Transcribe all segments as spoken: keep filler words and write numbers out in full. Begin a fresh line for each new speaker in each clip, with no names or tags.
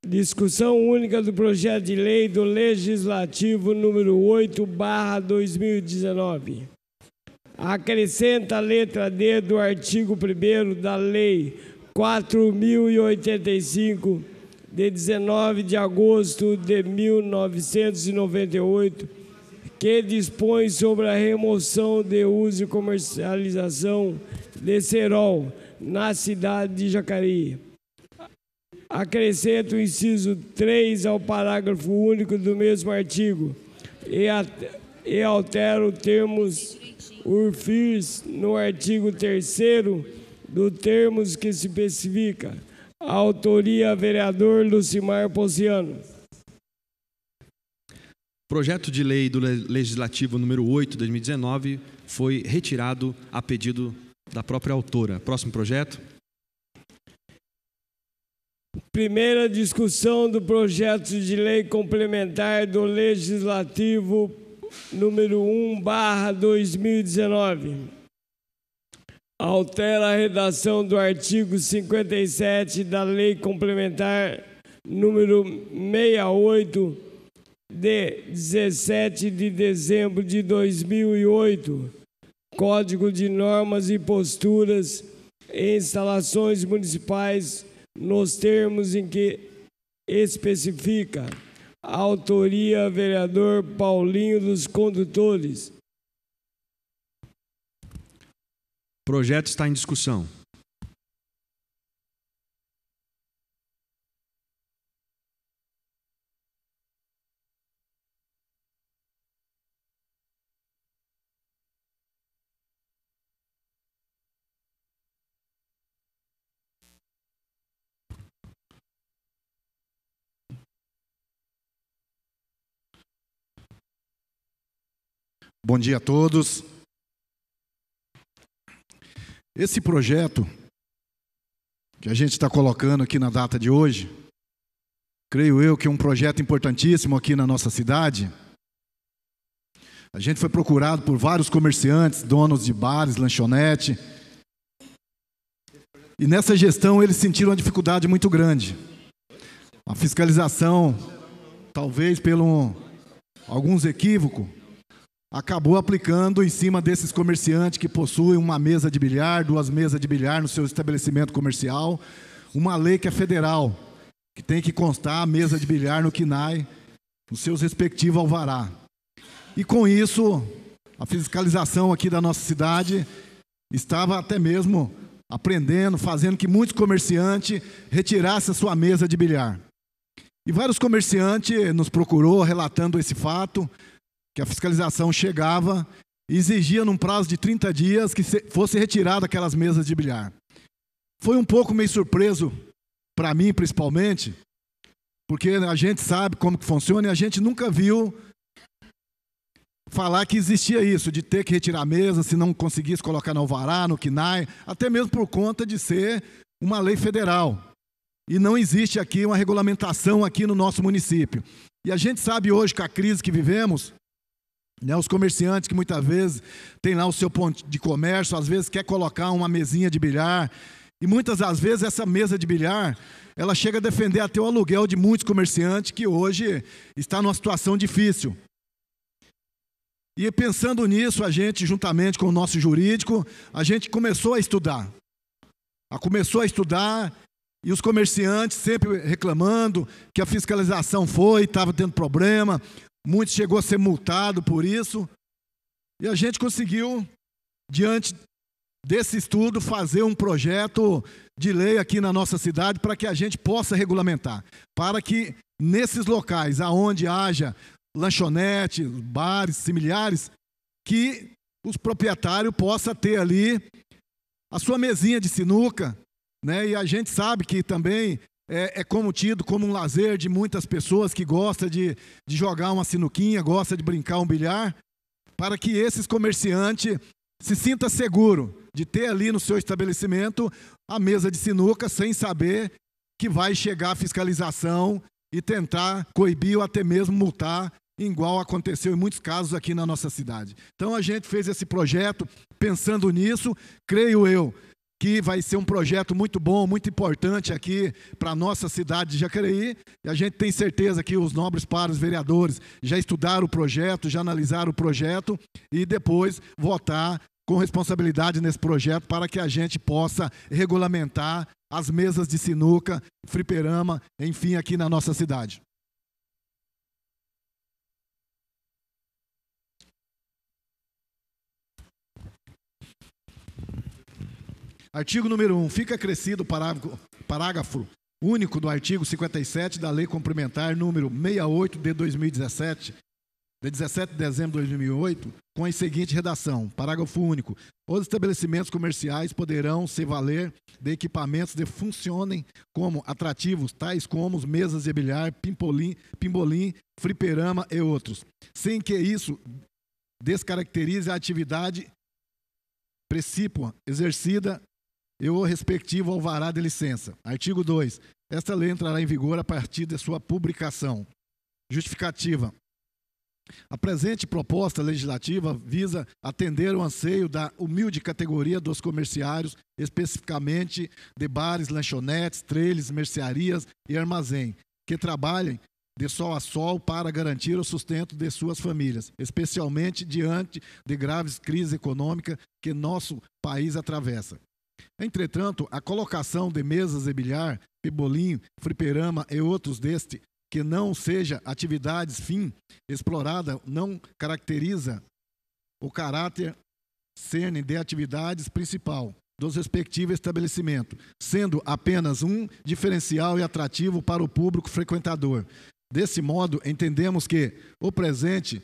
Discussão única do projeto de lei do Legislativo número oito barra dois mil e dezenove. Acrescenta a letra D do artigo primeiro da Lei quatro mil e oitenta e cinco, de dezenove de agosto de mil novecentos e noventa e oito, que dispõe sobre a remoção de uso e comercialização de cerol na cidade de Jacareí. Acrescento o inciso três ao parágrafo único do mesmo artigo e, a, e altero termos urfis no artigo terceiro do termos que se especifica. Autoria, vereador Lucimar Ponciano.
Projeto de lei do Legislativo número oito de dois mil e dezenove foi retirado a pedido da própria autora. Próximo projeto.
Primeira discussão do projeto de lei complementar do Legislativo número um barra dois mil e dezenove. Altera a redação do artigo cinquenta e sete da Lei Complementar número sessenta e oito, de dezessete de dezembro de dois mil e oito, Código de Normas e Posturas em Instalações Municipais, nos termos em que especifica. Autoria, vereador Paulinho dos Condutores.
Projeto está em discussão.
Bom dia a todos. Esse projeto que a gente está colocando aqui na data de hoje, creio eu que é um projeto importantíssimo aqui na nossa cidade. A gente foi procurado por vários comerciantes, donos de bares, lanchonete, e nessa gestão eles sentiram uma dificuldade muito grande. A fiscalização, talvez por alguns equívocos, acabou aplicando em cima desses comerciantes que possuem uma mesa de bilhar, duas mesas de bilhar no seu estabelecimento comercial, uma lei que é federal, que tem que constar a mesa de bilhar no C N A I, nos seus respectivos alvará. E com isso, a fiscalização aqui da nossa cidade estava até mesmo aprendendo, fazendo que muitos comerciantes retirassem a sua mesa de bilhar. E vários comerciantes nos procurou relatando esse fato, que a fiscalização chegava e exigia num prazo de trinta dias que fosse retirada aquelas mesas de bilhar. Foi um pouco meio surpreso, para mim principalmente, porque a gente sabe como que funciona e a gente nunca viu falar que existia isso, de ter que retirar a mesa se não conseguisse colocar no alvará, no C N A I, até mesmo por conta de ser uma lei federal. E não existe aqui uma regulamentação aqui no nosso município. E a gente sabe hoje, com a crise que vivemos, né, os comerciantes que muitas vezes têm lá o seu ponto de comércio, às vezes quer colocar uma mesinha de bilhar, e muitas das vezes essa mesa de bilhar, ela chega a defender até o aluguel de muitos comerciantes que hoje está numa situação difícil. E pensando nisso, a gente, juntamente com o nosso jurídico, a gente começou a estudar. A começou a estudar e os comerciantes sempre reclamando que a fiscalização foi, estava tendo problema, muitos chegou a ser multado por isso. E a gente conseguiu, diante desse estudo, fazer um projeto de lei aqui na nossa cidade para que a gente possa regulamentar. Para que nesses locais aonde haja lanchonetes, bares, similares, que os proprietários possam ter ali a sua mesinha de sinuca, né? E a gente sabe que também É, é como tido como um lazer de muitas pessoas que gostam de, de jogar uma sinuquinha, gostam de brincar um bilhar, para que esses comerciantes se sintam seguros de ter ali no seu estabelecimento a mesa de sinuca sem saber que vai chegar a fiscalização e tentar coibir ou até mesmo multar, igual aconteceu em muitos casos aqui na nossa cidade. Então a gente fez esse projeto pensando nisso, creio eu, que vai ser um projeto muito bom, muito importante aqui para a nossa cidade de Jacareí. E a gente tem certeza que os nobres pares vereadores já estudaram o projeto, já analisaram o projeto e depois votar com responsabilidade nesse projeto para que a gente possa regulamentar as mesas de sinuca, fliperama, enfim, aqui na nossa cidade. Artigo número um. Fica acrescido o parágrafo, parágrafo único do artigo cinquenta e sete da Lei Complementar número sessenta e oito de dois mil e dezessete, de dezessete de dezembro de dois mil e oito, com a seguinte redação. Parágrafo único. Os estabelecimentos comerciais poderão se valer de equipamentos que funcionem como atrativos, tais como mesas de bilhar, pimbolim, pimbolim, fliperama e outros, sem que isso descaracterize a atividade precípua exercida e o respectivo alvará de licença. Artigo dois. Esta lei entrará em vigor a partir de sua publicação. Justificativa. A presente proposta legislativa visa atender o anseio da humilde categoria dos comerciários, especificamente de bares, lanchonetes, trailers, mercearias e armazém, que trabalhem de sol a sol para garantir o sustento de suas famílias, especialmente diante de graves crises econômicas que nosso país atravessa. Entretanto, a colocação de mesas de bilhar, pebolim, fliperama e outros deste que não seja atividades fim explorada não caracteriza o caráter cerne de atividades principal dos respectivos estabelecimentos, sendo apenas um diferencial e atrativo para o público frequentador. Desse modo, entendemos que o presente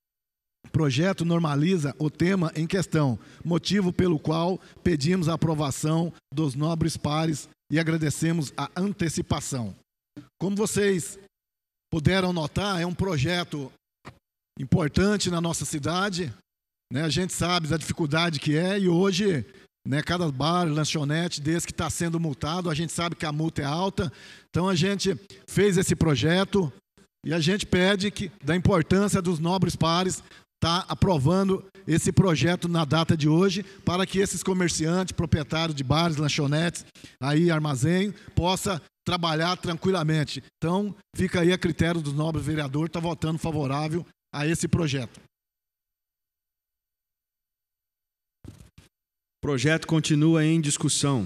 projeto normaliza o tema em questão, motivo pelo qual pedimos a aprovação dos nobres pares e agradecemos a antecipação. Como vocês puderam notar, é um projeto importante na nossa cidade, né? A gente sabe da dificuldade que é e hoje, né, cada bar, lanchonete desse que está sendo multado, a gente sabe que a multa é alta, então a gente fez esse projeto e a gente pede que, da importância dos nobres pares, está aprovando esse projeto na data de hoje, para que esses comerciantes, proprietários de bares, lanchonetes, aí armazém, possa trabalhar tranquilamente. Então, fica aí a critério dos nobres vereadores, está votando favorável a esse projeto.
O projeto continua em discussão.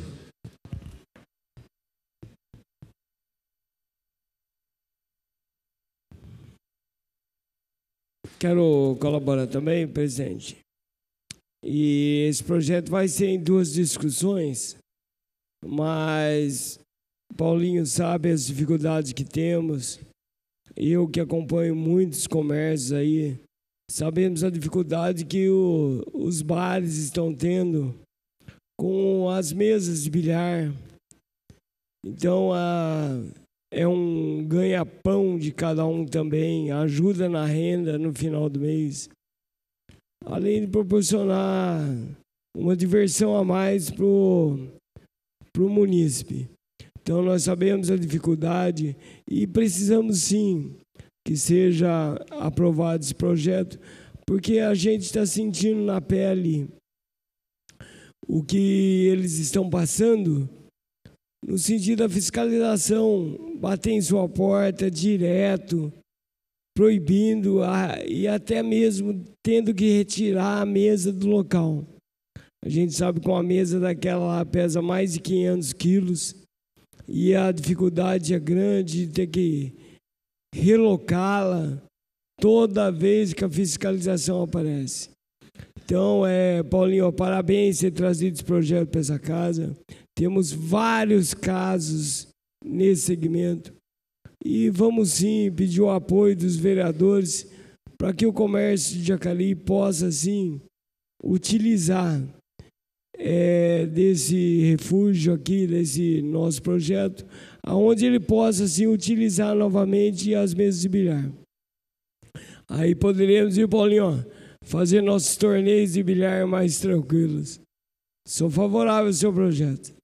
Quero colaborar também, presidente. E esse projeto vai ser em duas discussões, mas Paulinho sabe as dificuldades que temos. Eu que acompanho muitos comércios aí, sabemos a dificuldade que o, os bares estão tendo com as mesas de bilhar. Então, a... é um ganha-pão de cada um também, ajuda na renda no final do mês, além de proporcionar uma diversão a mais para o munícipe. Então, nós sabemos a dificuldade e precisamos, sim, que seja aprovado esse projeto, porque a gente está sentindo na pele o que eles estão passando, no sentido da fiscalização, bater em sua porta direto, proibindo a, e até mesmo tendo que retirar a mesa do local. A gente sabe que uma mesa daquela lá pesa mais de quinhentos quilos e a dificuldade é grande de ter que relocá-la toda vez que a fiscalização aparece. Então, é, Paulinho, parabéns por ter trazido esse projeto para essa casa. Temos vários casos nesse segmento e vamos sim pedir o apoio dos vereadores para que o comércio de Jacareí possa sim utilizar é, desse refúgio aqui, desse nosso projeto, aonde ele possa sim utilizar novamente as mesas de bilhar. Aí poderíamos ir, Paulinho, ó, fazer nossos torneios de bilhar mais tranquilos. Sou favorável ao seu projeto.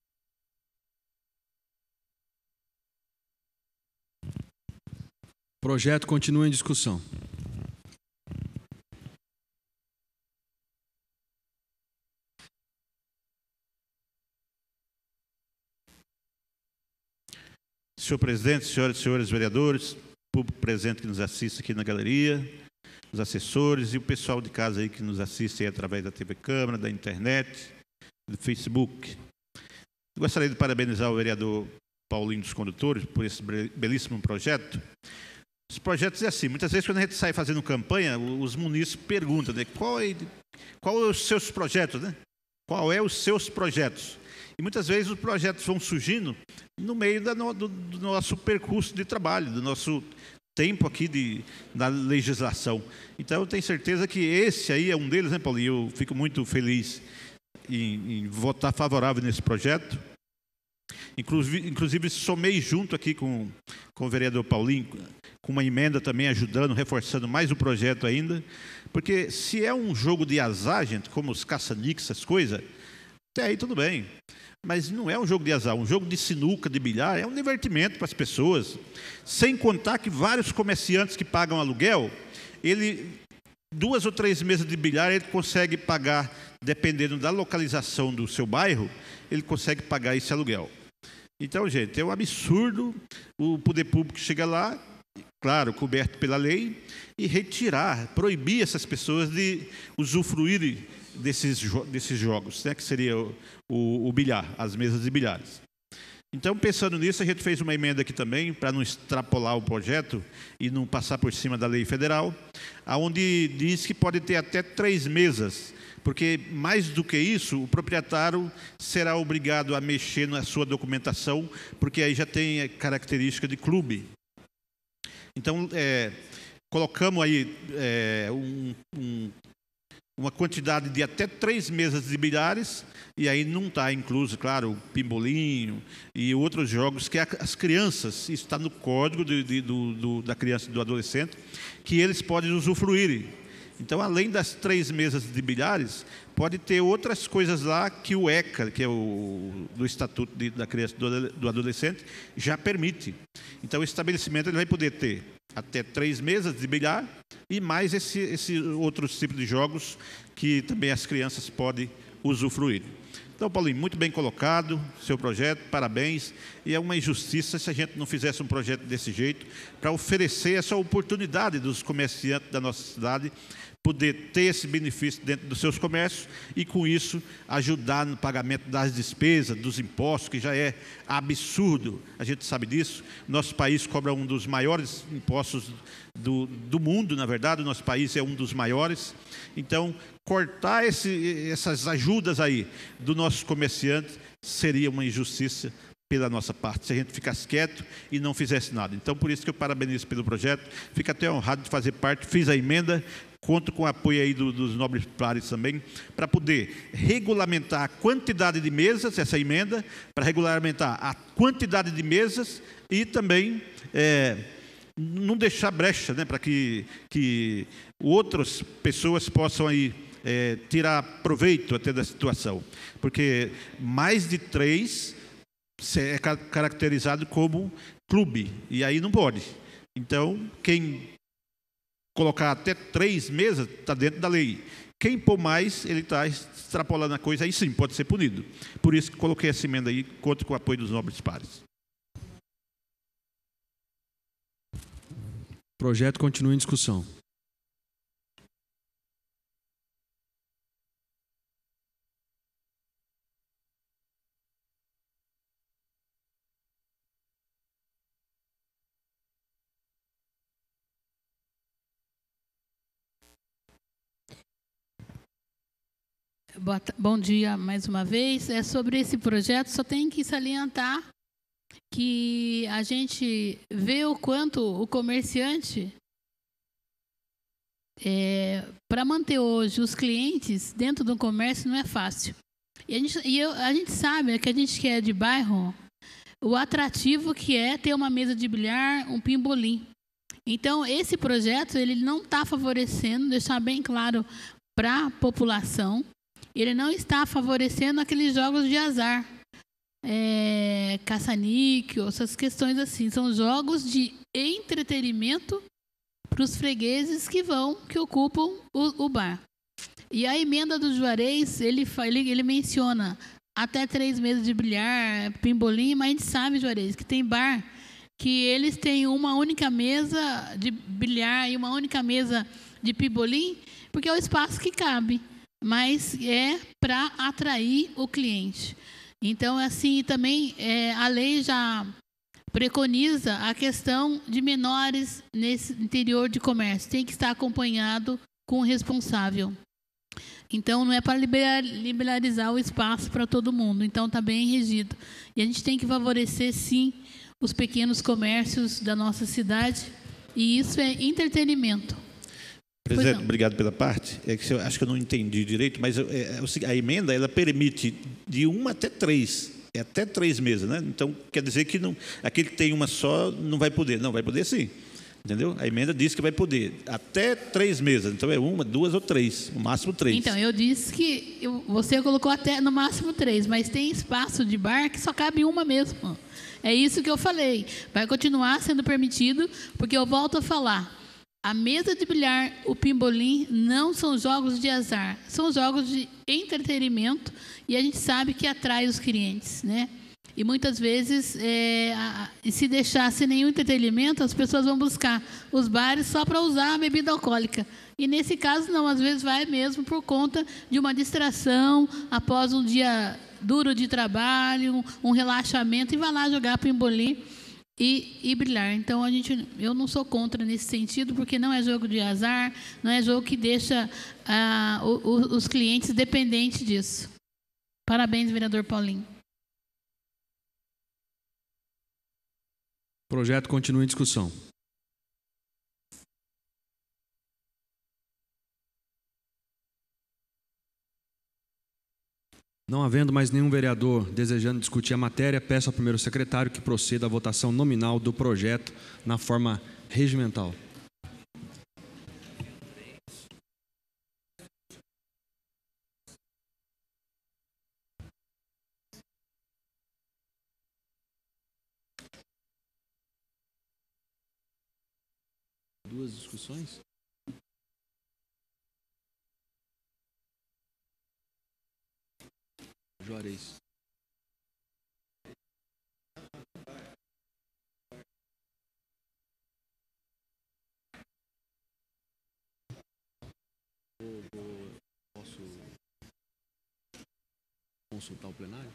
O projeto continua em discussão.
senhor presidente, senhoras e senhores vereadores, público presente que nos assiste aqui na galeria, os assessores e o pessoal de casa aí que nos assiste aí através da T V Câmara, da internet, do Facebook. Eu gostaria de parabenizar o vereador Paulinho dos Condutores por esse belíssimo projeto. Os projetos é assim, muitas vezes quando a gente sai fazendo campanha, os munícipes perguntam, né, qual é, qual é os seus projetos, né? Qual é os seus projetos? E muitas vezes os projetos vão surgindo no meio da no, do, do nosso percurso de trabalho, do nosso tempo aqui de, da legislação. Então, eu tenho certeza que esse aí é um deles, né, Paulinho? Eu fico muito feliz em, em votar favorável nesse projeto. Inclusive, inclusive somei junto aqui com, com o vereador Paulinho, com uma emenda também ajudando, reforçando mais o projeto ainda, porque se é um jogo de azar, gente, como os caça-níqueis, essas coisas, até aí tudo bem. Mas não é um jogo de azar, um jogo de sinuca, de bilhar, é um divertimento para as pessoas. Sem contar que vários comerciantes que pagam aluguel, ele, duas ou três mesas de bilhar, ele consegue pagar, dependendo da localização do seu bairro, ele consegue pagar esse aluguel. Então, gente, é um absurdo o poder público chegar lá, claro, coberto pela lei, e retirar, proibir essas pessoas de usufruírem desses, desses jogos, né, que seria o, o, o bilhar, as mesas de bilhares. Então, pensando nisso, a gente fez uma emenda aqui também, para não extrapolar o projeto e não passar por cima da lei federal, onde diz que pode ter até três mesas, porque mais do que isso, o proprietário será obrigado a mexer na sua documentação, porque aí já tem característica de clube. Então, é, colocamos aí é, um, um, uma quantidade de até três mesas de bilhares, e aí não está incluso, claro, o pimbolinho e outros jogos que as crianças, isso está no código de, de, do, do, da criança e do adolescente, que eles podem usufruir. Então, além das três mesas de bilhares, pode ter outras coisas lá que o ECA, que é o do Estatuto de, da Criança e do, do Adolescente, já permite. Então, o estabelecimento ele vai poder ter até três mesas de bilhar e mais esse, esse outros tipos de jogos que também as crianças podem usufruir. Então, Paulinho, muito bem colocado, seu projeto, parabéns. E é uma injustiça se a gente não fizesse um projeto desse jeito, para oferecer essa oportunidade dos comerciantes da nossa cidade poder ter esse benefício dentro dos seus comércios e, com isso, ajudar no pagamento das despesas, dos impostos, que já é absurdo. A gente sabe disso. Nosso país cobra um dos maiores impostos do, do mundo, na verdade. O nosso país é um dos maiores. Então, cortar esse, essas ajudas aí do nosso comerciante seria uma injustiça pela nossa parte, se a gente ficasse quieto e não fizesse nada. Então, por isso que eu parabenizo pelo projeto, fico até honrado de fazer parte, fiz a emenda, conto com o apoio aí do, dos nobres pares também, para poder regulamentar a quantidade de mesas, essa emenda, para regulamentar a quantidade de mesas e também é, não deixar brecha, né, para que, que outras pessoas possam aí é, tirar proveito até da situação. Porque mais de três é caracterizado como clube, e aí não pode. Então, quem colocar até três mesas está dentro da lei. Quem pôr mais, ele está extrapolando a coisa, aí sim, pode ser punido. Por isso que coloquei essa emenda aí, conto com o apoio dos nobres pares.
O projeto continua em discussão.
Bom dia mais uma vez. É sobre esse projeto, só tem que salientar que a gente vê o quanto o comerciante, é, para manter hoje os clientes dentro do comércio não é fácil. E a gente, e eu, a gente sabe que a gente que é de bairro, o atrativo que é ter uma mesa de bilhar, um pimbolim. Então, esse projeto ele não está favorecendo, deixar bem claro para a população, ele não está favorecendo aqueles jogos de azar, é, caça-níquel, essas questões assim. São jogos de entretenimento para os fregueses que vão, que ocupam o, o bar. E a emenda do Juarez, ele, ele, ele menciona até três meses de bilhar, pimbolim, mas a gente sabe, Juarez, que tem bar que eles têm uma única mesa de bilhar e uma única mesa de pimbolim, porque é o espaço que cabe, mas é para atrair o cliente. Então, assim, também é, a lei já preconiza a questão de menores nesse interior de comércio. Tem que estar acompanhado com o responsável. Então, não é para liberalizar o espaço para todo mundo. Então, está bem regido. E a gente tem que favorecer, sim, os pequenos comércios da nossa cidade. E isso é entretenimento.
Presidente, obrigado pela parte. É que eu acho que eu não entendi direito, mas é, é, a emenda ela permite de uma até três. É até três meses, né? Então, quer dizer que não, aquele que tem uma só não vai poder. Não, vai poder sim. Entendeu? A emenda diz que vai poder até três meses. Então, é uma, duas ou três. No máximo três.
Então, eu disse que eu, você colocou até no máximo três, mas tem espaço de bar que só cabe uma mesmo. É isso que eu falei. Vai continuar sendo permitido, porque eu volto a falar. A mesa de bilhar, o pimbolim, não são jogos de azar. São jogos de entretenimento e a gente sabe que atrai os clientes, né? E muitas vezes, é, a, a, se deixar sem nenhum entretenimento, as pessoas vão buscar os bares só para usar a bebida alcoólica. E nesse caso, não. Às vezes vai mesmo por conta de uma distração, após um dia duro de trabalho, um, um relaxamento, e vai lá jogar pimbolim e, e brilhar. Então, a gente, eu não sou contra nesse sentido, porque não é jogo de azar, não é jogo que deixa ah, o, o, os clientes dependentes disso. Parabéns, vereador Paulinho.
O projeto continua em discussão. Não havendo mais nenhum vereador desejando discutir a matéria, peço ao primeiro secretário que proceda à votação nominal do projeto na forma regimental. Duas discussões? Juarez. Vou, vou, posso consultar o plenário?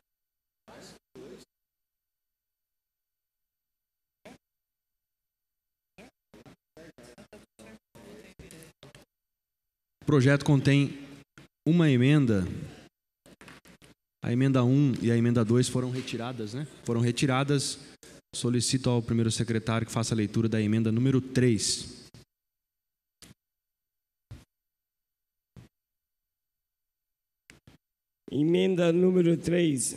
O projeto contém uma emenda. A emenda um e a emenda dois foram retiradas, né? Foram retiradas. Solicito ao primeiro secretário que faça a leitura da emenda número três.
Emenda número três.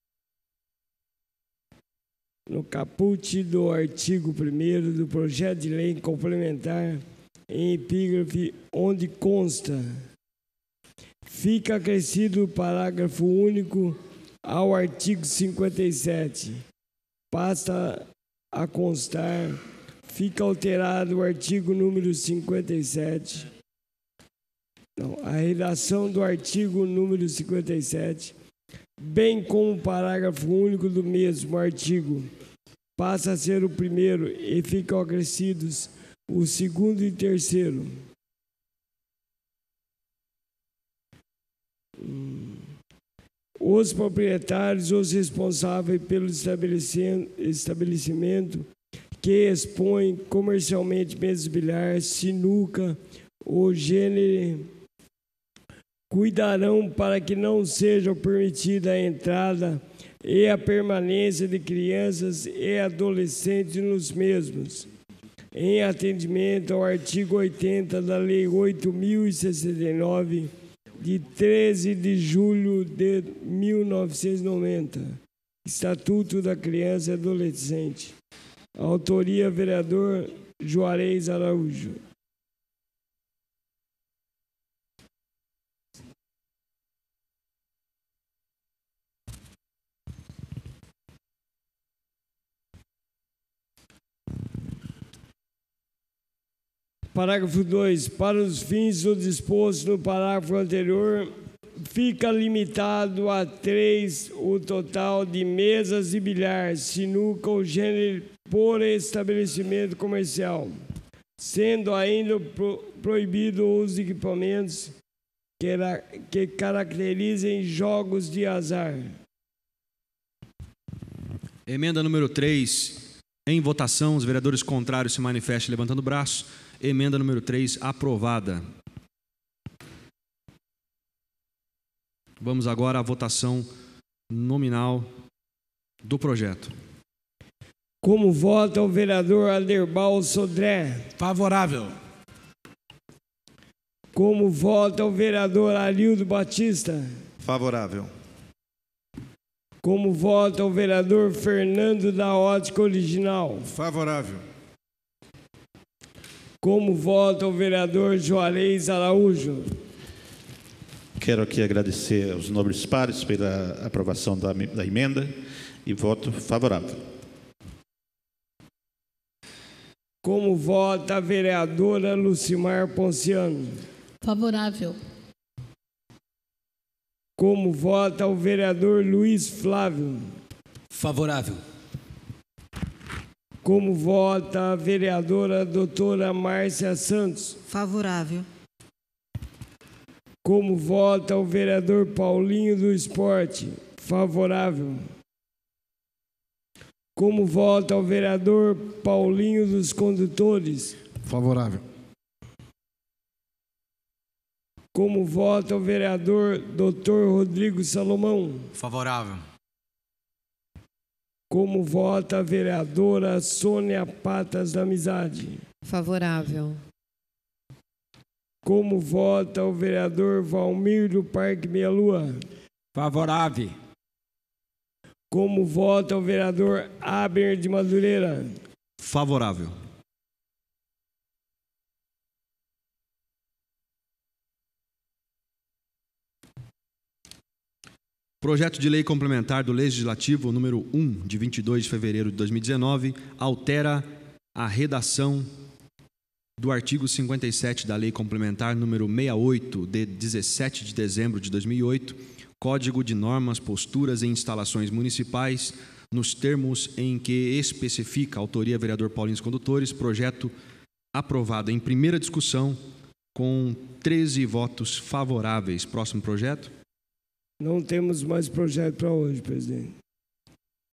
No caput do artigo primeiro do projeto de lei complementar, em epígrafe, onde consta: fica acrescido o parágrafo único ao artigo cinquenta e sete. Passa a constar: fica alterado o artigo número cinquenta e sete. Não, a redação do artigo número cinquenta e sete, bem como o parágrafo único do mesmo artigo, passa a ser o primeiro e ficam acrescidos o segundo e terceiro. Os proprietários, os responsáveis pelo estabelecimento que expõe comercialmente mesas de bilhar, sinuca ou gênero, cuidarão para que não seja permitida a entrada e a permanência de crianças e adolescentes nos mesmos, em atendimento ao artigo oitenta da Lei oito mil e sessenta e nove, de treze de julho de mil novecentos e noventa, Estatuto da Criança e Adolescente. Autoria: vereador Juarez Araújo. Parágrafo dois. Para os fins do disposto no parágrafo anterior, fica limitado a três o total de mesas de bilhar, sinuca ou gênero por estabelecimento comercial, sendo ainda pro, proibido o uso de equipamentos que, era, que caracterizem jogos de azar.
Emenda número três, em votação, os vereadores contrários se manifestem levantando o braço. Emenda número três, aprovada. Vamos agora à votação nominal do projeto.
Como vota o vereador Aderbal Sodré?
Favorável.
Como vota o vereador Arildo Batista?
Favorável.
Como vota o vereador Fernando da Ótica Original?
Favorável.
Como vota o vereador Juarez Araújo?
Quero aqui agradecer aos nobres pares pela aprovação da, da emenda e voto favorável.
Como vota a vereadora Lucimar Ponciano?
Favorável.
Como vota o vereador Luiz Flávio?
Favorável.
Como vota a vereadora doutora Márcia Santos?
Favorável.
Como vota o vereador Paulinho do Esporte? Favorável. Como vota o vereador Paulinho dos Condutores?
Favorável.
Como vota o vereador doutor Rodrigo Salomão?
Favorável.
Como vota a vereadora Sônia Patas da Amizade?
Favorável.
Como vota o vereador Valmir do Parque Meia Lua?
Favorável.
Como vota o vereador Aber de Madureira?
Favorável. Projeto de lei complementar do Legislativo número um, de vinte e dois de fevereiro de dois mil e dezenove, altera a redação do artigo cinquenta e sete da Lei Complementar número sessenta e oito, de dezessete de dezembro de dois mil e oito, Código de Normas, Posturas e Instalações Municipais, nos termos em que especifica a autoria vereador Paulinho dos Condutores, projeto aprovado em primeira discussão com treze votos favoráveis. Próximo projeto.
Não temos mais projeto para hoje, presidente.